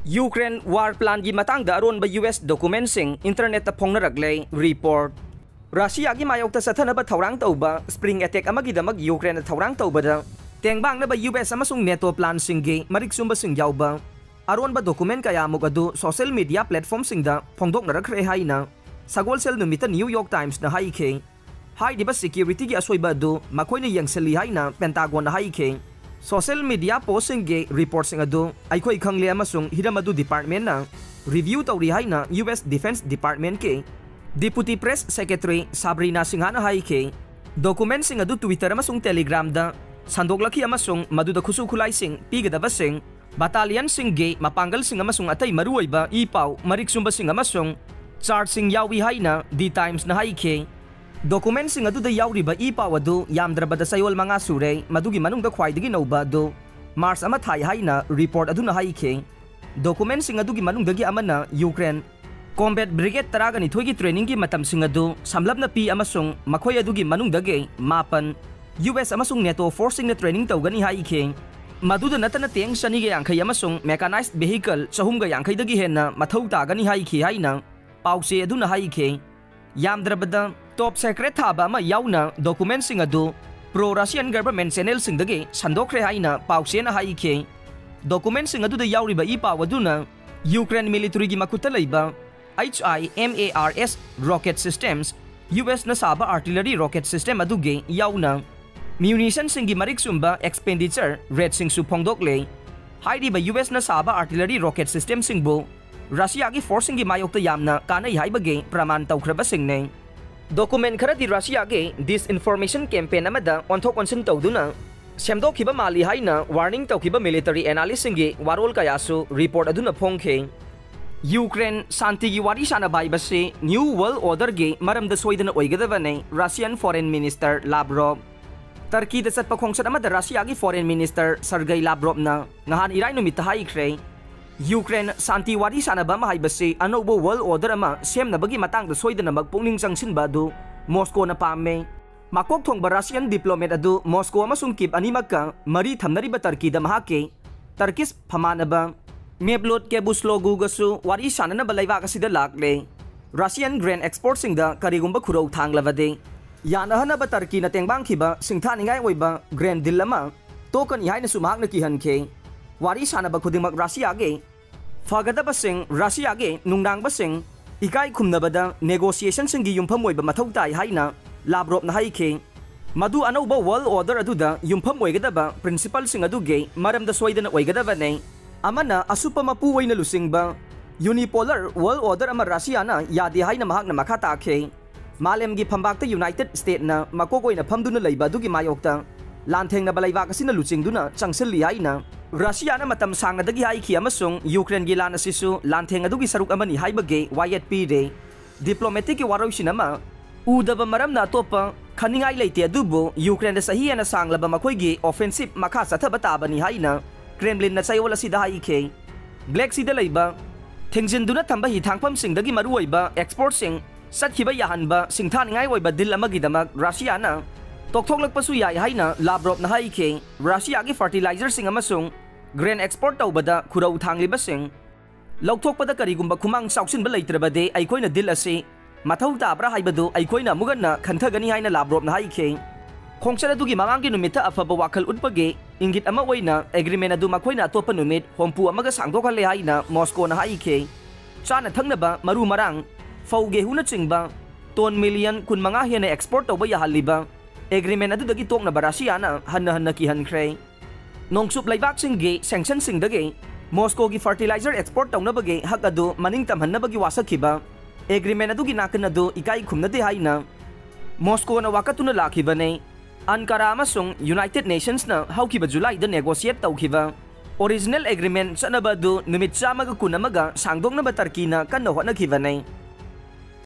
Ukraine war plan gi matangda aronba US documentsing internet ta phongnaraklei report. Russia gi mayokta sathanaba thaurang tauba spring attack amagi damag Ukraine thaurang taubada tengbang na ba US amasung NATO plan singgi mariksumba sing yauba aronba document kaya mugadu social media platform singda phongdok narakre haina sagol sel numita New York Times na haike hai diba security gi asoiba du makoina yangseli haina Pentagon na haike social media posting ge report sing adu aikhoi khangle amasung hiramadu department na review tawri haina US Defense Department ke Deputy Press Secretary Sabrina Singhana haike document sing adu Twitter amasung Telegram da sandoklaki amasung maduda khusu khulai sing pigadaba sing battalion sing ge mapanggal sing amasung atay maruoiba ipaw mariksumba sing amasung chart sing yawi haina The Times na haike document sing adu da yauri ba ipaw adu yamdrabada sayol mga sure madugi manung da khwaidagi nauba adu Mars ama thai haina report adu na haike document sing adugi manung dagi amana Ukraine Combat Brigade taragani thoigi training gi matam sing adu samlapna pi amasung makhoi adugi manung dagi mapan US amasung NATO forcing na training tawgani haike maduda natana teng sani ge yangkhai amasung mechanized vehicle chahum ga yangkhai dagi henna mathau tagani haike haina pause adu na haike yamdrabada Top Secret thaba ma yauna document sing adu pro Russian government channel sing dagi sandokre haina pause na haike document sing adu da yauri ba ipaw aduna Ukraine military gi makuta leiba HIMARS rocket systems US na saba artillery rocket system aduge yauna munition sing gi mariksumba expenditure red sing suphongdokle haidi ba US na saba artillery rocket system sing bo Russia gi forcing gi mayokta yamna kanai haibage praman tawkhraba sing ne document khara di Russia ge disinformation campaign amada onthok onsin tawduna semdokhiba mali haina warning tawkhiba military analyst singi warol kayasu report aduna phongkhe Ukraine santi gi wari sana bai base new world order ge maramda soidana oigadabane Russian foreign minister Lavrov Turkey da satpa khongsat amada Russia gi foreign minister Sergei Lavrov na ngahan irai numit haikre Ukraine santi wari sana ba mahaibase anobo world order ama semna bagi matang da soidana magpungning sangsinba du Moscow na pame makok thong ba Russian diplomat adu Moscow amasung kip animaka mari thamnari ba Turkey da mahake Turkish phamana ba Mevlut Cavusoglu gasu wari sana na balaiwa kasida lakle Russian grain export singda karigumba khurau thanglawade yana hana ba Turkey na tengbang khiba singthaningai oiba grain dillama tokan ihaina sumak na kihanke wari sana ba khudimak Russia ge fagadaba sing Russia ge nungdang ba sing ikai khumnabada negotiation singi yumpham oiba mathau tai haina Lavrov na haike madu anauba world order aduda yumpham oigadaba principle sing aduge maramda soidana oigadaba ne amana asupa mapu waina lusingba unipolar world order ama Russia na yadi haina mahak na makata khe malem gi phambakta United States na makokoi na phamduna leiba dugi mayokta lantheng na balaiwa kasina luchingduna changseli haina Russia na matam sangna dagi haiki amasung Ukraine gi lana sisu lantheng adugi saruk amani haibage wayet pi de diplomatic gi waroi sinama udaba maram na topa khaningai leite adubo Ukraine da sahi ana sanglaba makhoi gi offensive makha sathaba tabani haina Kremlin na sayola sida haike Black Sea da leiba thengjinduna thamba hi thangpham singdagi maruoiba export sing sathiba yahanba singthaningai oiba dil amagi damak Russia na tokthoklakpasu yai haina Lavrov na haike Russia gi fertilizer sing amasung grain export tawbada khurau thangliba sing lauthokpada karigumba khumang sauksinba leitrabade aikoina dil ase mathau tabra haibadu aikoina muganna khanthagani haina Lavrov na haike khongchara dugi mamangi numita afaba wakal utpage ingit ama oina agreement adu makhoina topa numit hompu amaga sangdokhale haina Moscow na haike chana thangnaba maru marang fauge huna chingba ton million kun manga hena export tawba yahaliba agreement adu dagi tokna Russia na hanna ki hankre nongsup laibak singge sanction singdage Moscow gi fertilizer export tawna bage hak adu maning tamhanna bagi wasakhiba agreement adu gi nakana du ikai khumna de haina Moscow na wakatuna lakhibane Ankara amasung United Nations na haukiba July da negotiate tawkiba original agreement sanaba du numit 100 kunamaga sangdong na ba Turkey na kanna hotnakhibane